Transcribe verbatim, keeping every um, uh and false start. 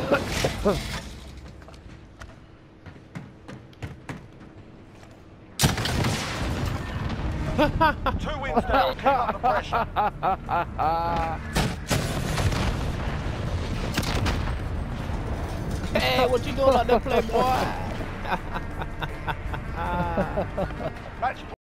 Two wins down, keep up the pressure. Hey, what you doing out there, playboy? Match